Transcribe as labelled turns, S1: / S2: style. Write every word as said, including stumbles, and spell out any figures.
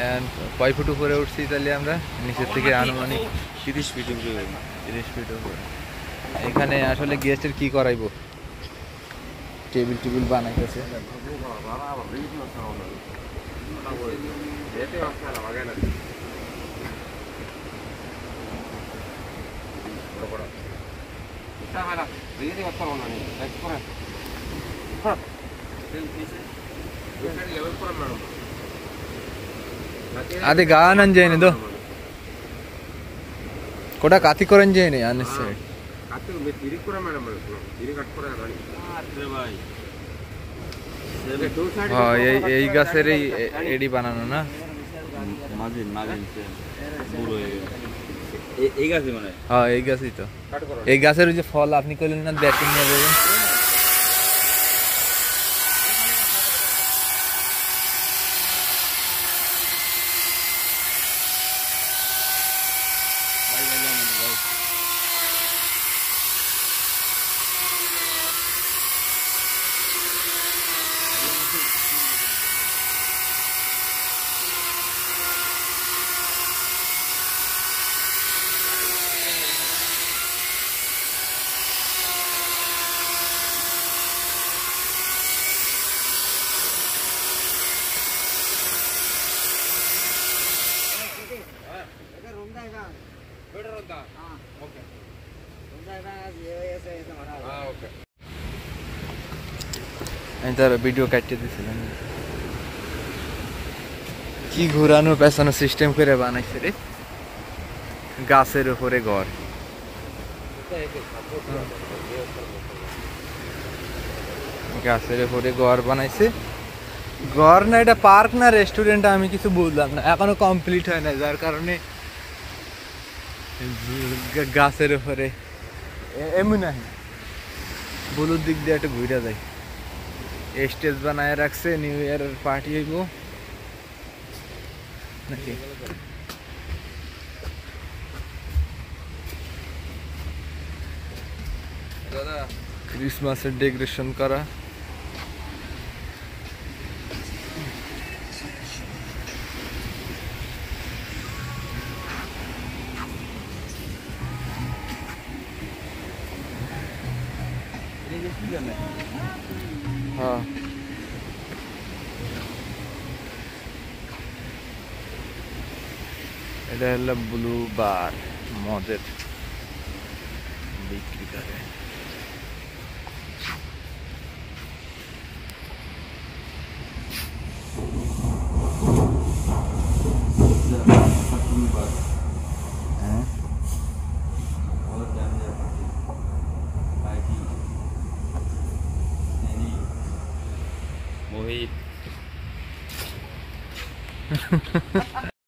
S1: কয় ফুট উপরে উঠছি তাহলে আমরা নিচের থেকে আনুমানিক তিরিশ ফিট উপরে তিরিশ ফিট উপরে। এখানে আসলে গেস্টের কি করাইবো, টেবিল টেবিল বানাইতেছে। అది గానం చేయని దో కూడా కత్తి కూరని చేయని అనిస్తే এই গাছের এই এডি বানানো না
S2: এই গাছ মানে
S1: হ্যাঁ এই গাছই তো। এই গাছের যে ফল আপনি কইলেন না ব্যাটিং নিয়ে যাবেন, আমি তার ভিডিও কাটিয়ে দিয়েছিলাম। কি ঘুরানো পেছানো সিস্টেম করে বানাইছে রে, গাছের উপরে ঘর। গাছের উপরে ঘর বানাইছে, ঘর না এটা পার্ক না রেস্টুরেন্ট আমি কিছু বুঝলাম না, এখনো কমপ্লিট হয় না, যার কারণে গাছের উপরে এমন না বলুর দিক দিয়ে একটু ঘুরে যায়। স্টেজ বানায় রাখছে, নিউ ইয়ারের পার্টি হইব নাকি। ক্রিসমাসের ডেকোরেশন করা, হ্যাঁ এটা হলো ব্লু বার, মদের বিক্রি করে।
S2: মোহিত